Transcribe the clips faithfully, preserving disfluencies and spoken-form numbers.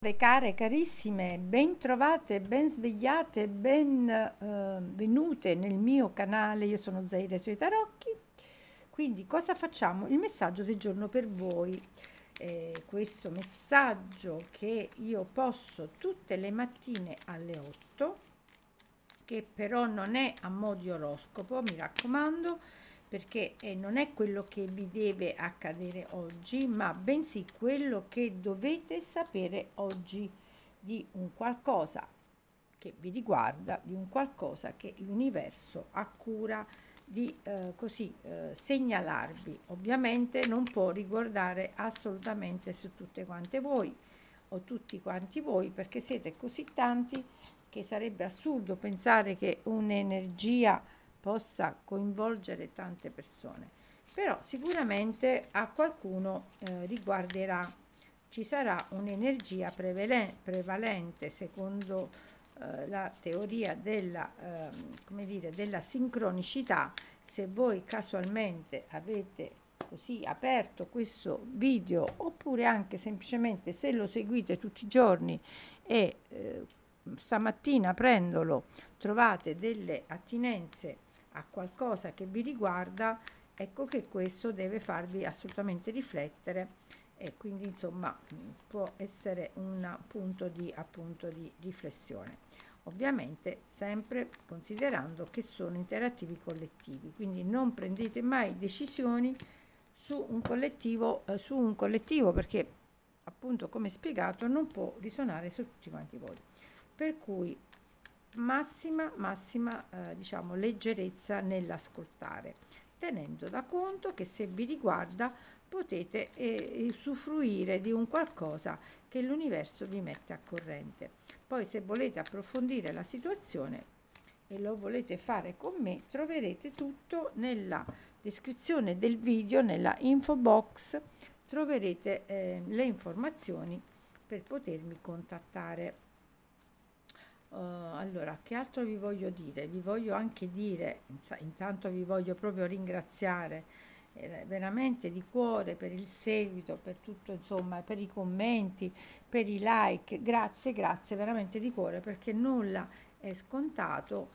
Care, carissime, ben trovate, ben svegliate, ben eh, venute nel mio canale. Io sono Zaira sui Tarocchi. Quindi cosa facciamo? Il messaggio del giorno per voi. Eh, questo messaggio che io posto tutte le mattine alle otto, che però non è a mo' di oroscopo, mi raccomando, perché eh, non è quello che vi deve accadere oggi, ma bensì quello che dovete sapere oggi di un qualcosa che vi riguarda, di un qualcosa che l'universo ha cura di eh, così eh, segnalarvi. Ovviamente non può riguardare assolutamente su tutte quante voi o tutti quanti voi, perché siete così tanti che sarebbe assurdo pensare che un'energia possa coinvolgere tante persone, però sicuramente a qualcuno eh, riguarderà. Ci sarà un'energia prevalen- prevalente secondo eh, la teoria della, eh, come dire, della sincronicità. Se voi casualmente avete così aperto questo video, oppure anche semplicemente se lo seguite tutti i giorni e eh, stamattina prendolo trovate delle attinenze a qualcosa che vi riguarda, ecco che questo deve farvi assolutamente riflettere, e quindi insomma può essere un punto di appunto di riflessione, ovviamente sempre considerando che sono interattivi collettivi, quindi non prendete mai decisioni su un collettivo eh, su un collettivo perché appunto, come spiegato, non può risuonare su tutti quanti voi, per cui massima massima eh, diciamo leggerezza nell'ascoltare, tenendo da conto che se vi riguarda potete eh, usufruire di un qualcosa che l'universo vi mette a corrente. Poi se volete approfondire la situazione e lo volete fare con me, troverete tutto nella descrizione del video, nella info box troverete eh, le informazioni per potermi contattare. Uh, allora, che altro vi voglio dire? Vi voglio anche dire, intanto vi voglio proprio ringraziare eh, veramente di cuore per il seguito, per tutto, insomma, per i commenti, per i like. Grazie, grazie veramente di cuore, perché nulla è scontato.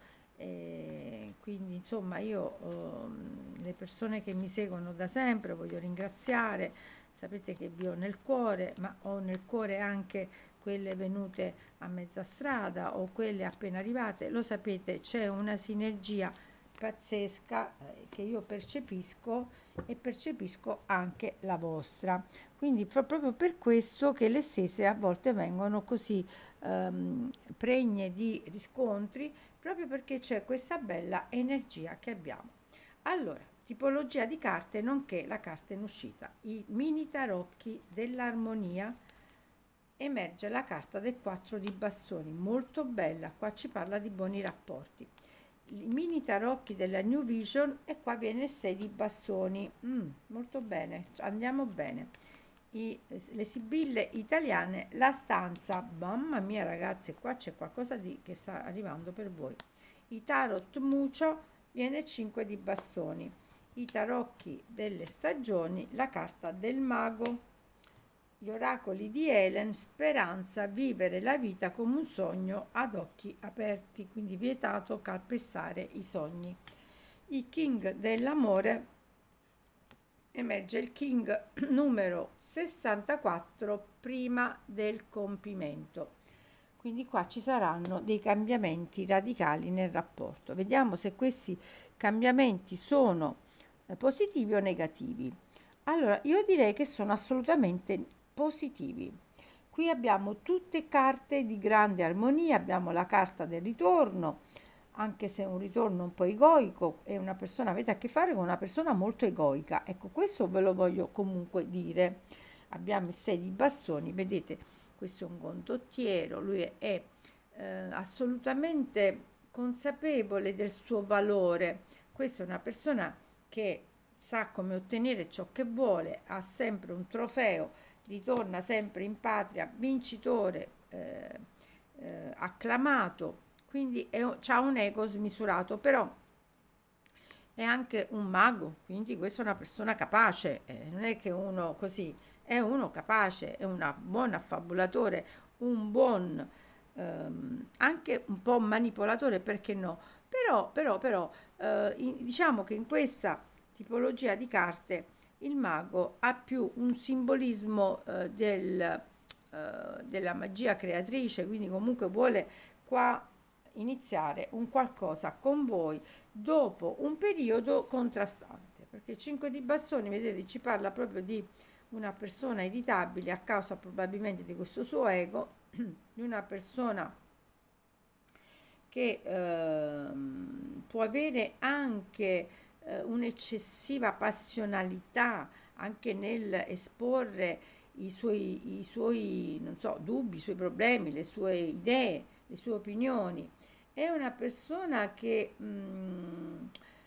E quindi, insomma, io uh, le persone che mi seguono da sempre voglio ringraziare. Sapete che vi ho nel cuore, ma ho nel cuore anche quelle venute a mezza strada o quelle appena arrivate. Lo sapete, c'è una sinergia pazzesca eh, che io percepisco, e percepisco anche la vostra, quindi proprio per questo che le stesse a volte vengono così ehm, pregne di riscontri, proprio perché c'è questa bella energia che abbiamo. Allora, tipologia di carte nonché la carta in uscita, i mini tarocchi dell'armonia. Emerge la carta del quattro di bastoni, molto bella, qua ci parla di buoni rapporti. I mini tarocchi della New Vision, e qua viene il sei di bastoni, mm, molto bene, andiamo bene. I, le sibille italiane, la stanza, mamma mia ragazzi, qua c'è qualcosa di, che sta arrivando per voi. I tarot mucio, viene cinque di bastoni. I tarocchi delle stagioni, la carta del mago. Gli oracoli di Helen, speranza, vivere la vita come un sogno ad occhi aperti, quindi vietato calpestare i sogni. I king dell'amore, emerge il king numero sessantaquattro, prima del compimento. Quindi qua ci saranno dei cambiamenti radicali nel rapporto. Vediamo se questi cambiamenti sono eh, positivi o negativi. Allora, io direi che sono assolutamente positivi. Qui abbiamo tutte carte di grande armonia, abbiamo la carta del ritorno, anche se è un ritorno un po' egoico, è una persona, avete a che fare con una persona molto egoica, ecco, questo ve lo voglio comunque dire. Abbiamo il sei di bastoni, vedete, questo è un condottiero, lui è, è eh, assolutamente consapevole del suo valore, questa è una persona che sa come ottenere ciò che vuole, ha sempre un trofeo, ritorna sempre in patria vincitore, eh, eh, acclamato, quindi ha un ego smisurato, però è anche un mago, quindi questa è una persona capace, eh, non è che uno così, è uno capace, è un buon affabulatore, un buon, ehm, anche un po' manipolatore, perché no? Però, però, però, eh, in- diciamo che in questa tipologia di carte il mago ha più un simbolismo eh, del, eh, della magia creatrice, quindi comunque vuole qua iniziare un qualcosa con voi dopo un periodo contrastante, perché il cinque di bastoni, vedete, ci parla proprio di una persona irritabile a causa probabilmente di questo suo ego, di una persona che ehm, può avere anche eh, un'eccessiva passionalità anche nel esporre i suoi, i suoi, non so, dubbi, i suoi problemi, le sue idee, le sue opinioni. È una persona che mm,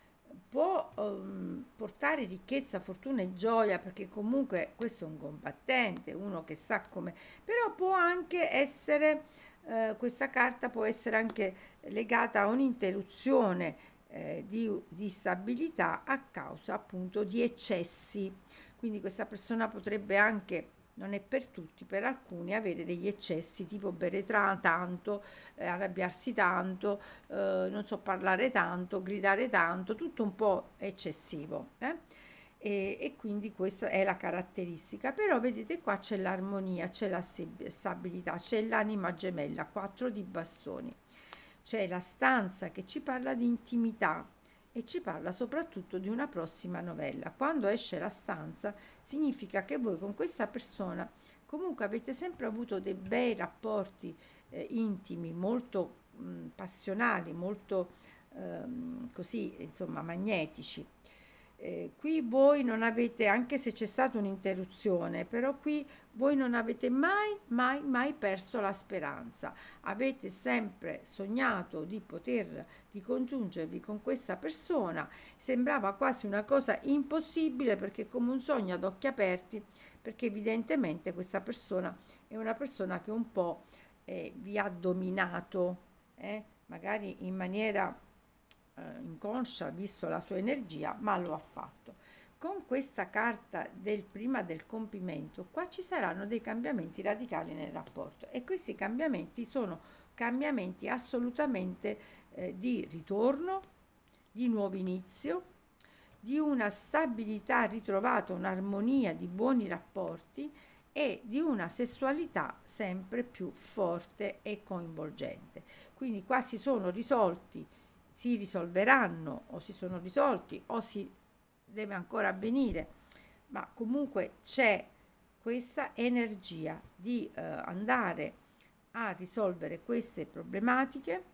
può ehm, portare ricchezza, fortuna e gioia, perché comunque questo è un combattente, uno che sa come, però può anche essere, eh, questa carta può essere anche legata a un'interruzione eh, di, di stabilità a causa appunto di eccessi. Quindi questa persona potrebbe anche, non è per tutti, per alcuni, avere degli eccessi, tipo bere tra- tanto, eh, arrabbiarsi tanto, eh, non so, parlare tanto, gridare tanto, tutto un po' eccessivo. eh. E, e quindi questa è la caratteristica. Però vedete qua c'è l'armonia, c'è la stab- stabilità, c'è l'anima gemella, quattro di bastoni. C'è la stanza che ci parla di intimità e ci parla soprattutto di una prossima novella. Quando esce la stanza significa che voi con questa persona comunque avete sempre avuto dei bei rapporti eh, intimi, molto mh, passionali, molto ehm, così, insomma, magnetici. Eh, qui voi non avete, anche se c'è stata un'interruzione, però qui voi non avete mai, mai, mai perso la speranza. Avete sempre sognato di poter ricongiungervi con questa persona. Sembrava quasi una cosa impossibile, perché come un sogno ad occhi aperti, perché evidentemente questa persona è una persona che un po' eh, vi ha dominato, eh, magari in maniera eh, inconscia, visto la sua energia, ma lo ha fatto. Con questa carta del prima del compimento, qua ci saranno dei cambiamenti radicali nel rapporto, e questi cambiamenti sono cambiamenti assolutamente eh, di ritorno, di nuovo inizio, di una stabilità ritrovata, un'armonia di buoni rapporti e di una sessualità sempre più forte e coinvolgente. Quindi qua si sono risolti, si risolveranno, o si sono risolti o si deve ancora avvenire, ma comunque c'è questa energia di eh, andare a risolvere queste problematiche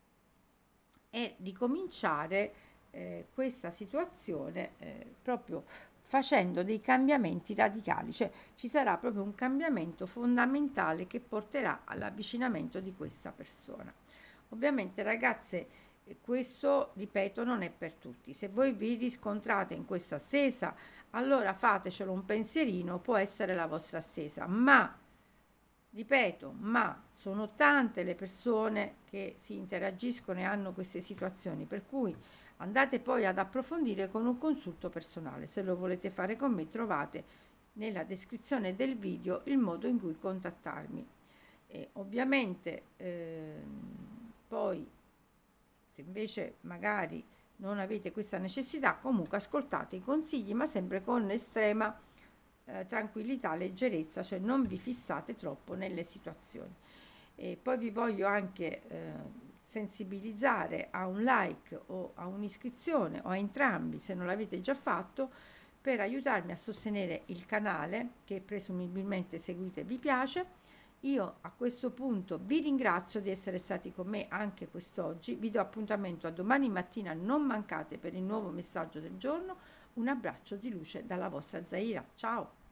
e ricominciare eh, questa situazione eh, proprio facendo dei cambiamenti radicali, cioè ci sarà proprio un cambiamento fondamentale che porterà all'avvicinamento di questa persona. Ovviamente, ragazze, eh, questo, ripeto, non è per tutti. Se voi vi riscontrate in questa stesa, allora fatecelo un pensierino, può essere la vostra stesa, ma ripeto, ma sono tante le persone che si interagiscono e hanno queste situazioni, per cui andate poi ad approfondire con un consulto personale. Se lo volete fare con me, trovate nella descrizione del video il modo in cui contattarmi. E ovviamente ehm, poi, se invece magari non avete questa necessità, comunque ascoltate i consigli, ma sempre con estrema eh, tranquillità, leggerezza, cioè non vi fissate troppo nelle situazioni. E poi vi voglio anche eh, sensibilizzare a un like o a un'iscrizione o a entrambi, se non l'avete già fatto, per aiutarmi a sostenere il canale, che presumibilmente seguite e vi piace. Io a questo punto vi ringrazio di essere stati con me anche quest'oggi, vi do appuntamento a domani mattina, non mancate per il nuovo messaggio del giorno. Un abbraccio di luce dalla vostra Zaira, ciao!